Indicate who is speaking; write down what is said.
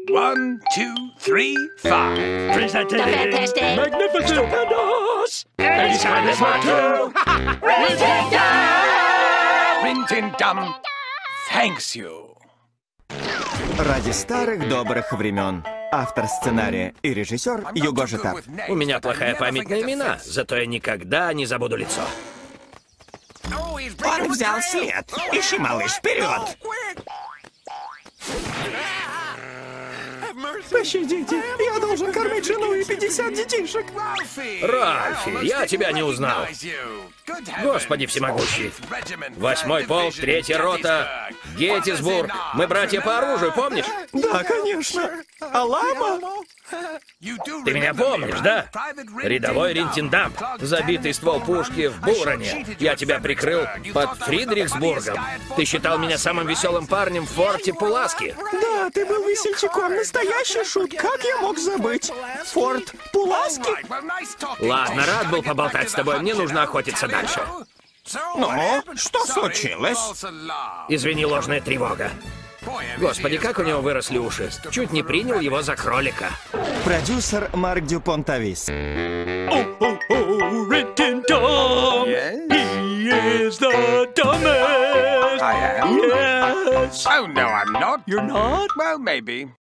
Speaker 1: 1, 2, 3, 5.
Speaker 2: Presented
Speaker 3: Fantastic.
Speaker 2: Magnificent Stupendous Anytime is what to
Speaker 1: Rin Tin Dum, thanks you.
Speaker 4: Ради старых добрых времен. Автор сценария и режиссер Юго Житар.
Speaker 5: У меня плохая память на имена, зато я никогда не забуду лицо.
Speaker 6: Он взял след. Ищи, малыш, вперед!
Speaker 4: Пощадите, я должен кормить жену и 50 детишек.
Speaker 5: Ральфи, я тебя не узнал. Господи всемогущий. 8-й полк, 3-я рота, Геттисбург. Мы братья по оружию, помнишь?
Speaker 4: Да, конечно. Алама?
Speaker 5: Ты меня помнишь, да? Рядовой Рин Тин Дам, забитый ствол пушки в Буране. Я тебя прикрыл под Фридрихсбургом. Ты считал меня самым веселым парнем в форте Пуласки.
Speaker 4: Да, ты был весельчаком. Настоящий шут. Как я мог забыть? Форт Пуласки?
Speaker 5: Ладно, рад был поболтать с тобой. Мне нужно охотиться дальше.
Speaker 6: Ну, что случилось?
Speaker 5: Извини, ложная тревога. Господи, как у него выросли уши. Чуть не принял его за кролика.
Speaker 4: Продюсер Марк Дюпон Тавис.
Speaker 2: Rin Tin Dum. He is the dumbest.
Speaker 1: I am?
Speaker 2: Yes.
Speaker 1: Oh, no, I'm not.
Speaker 2: You're not?
Speaker 1: Well, maybe.